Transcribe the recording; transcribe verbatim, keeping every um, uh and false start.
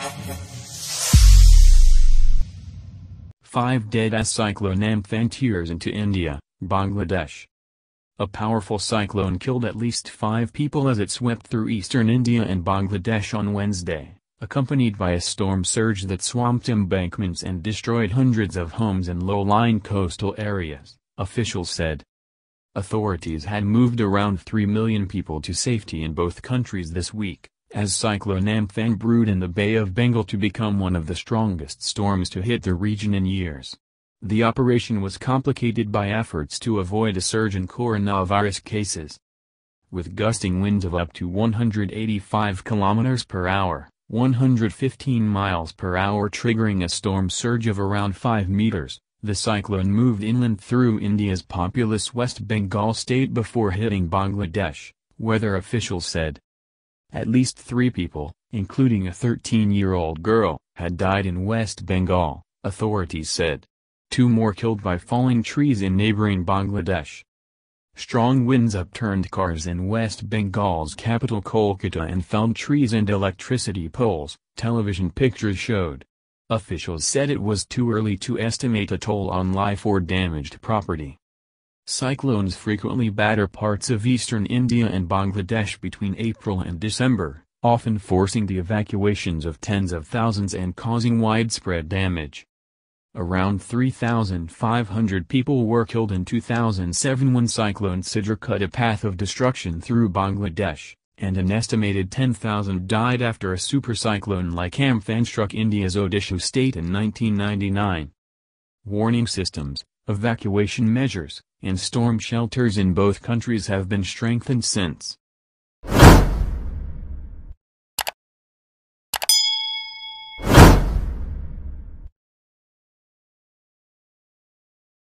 Five dead as cyclone Amphan tears into India, Bangladesh. A powerful cyclone killed at least five people as it swept through eastern India and Bangladesh on Wednesday, accompanied by a storm surge that swamped embankments and destroyed hundreds of homes in low-lying coastal areas, officials said. Authorities had moved around three million people to safety in both countries this week, as Cyclone Amphan brewed in the Bay of Bengal to become one of the strongest storms to hit the region in years. The operation was complicated by efforts to avoid a surge in coronavirus cases. With gusting winds of up to one hundred eighty-five kilometers per hour, one hundred fifteen miles per hour triggering a storm surge of around five meters, the cyclone moved inland through India's populous West Bengal state before hitting Bangladesh, weather officials said. At least three people, including a thirteen-year-old girl, had died in West Bengal, authorities said. Two more killed by falling trees in neighboring Bangladesh. Strong winds upturned cars in West Bengal's capital Kolkata and felled trees and electricity poles, television pictures showed. Officials said it was too early to estimate a toll on life or damaged property. Cyclones frequently batter parts of eastern India and Bangladesh between April and December, often forcing the evacuations of tens of thousands and causing widespread damage. Around three thousand five hundred people were killed in two thousand seven when Cyclone Sidr cut a path of destruction through Bangladesh, and an estimated ten thousand died after a supercyclone like Amphan struck India's Odisha state in nineteen ninety-nine. Warning systems, evacuation measures, and storm shelters in both countries have been strengthened since.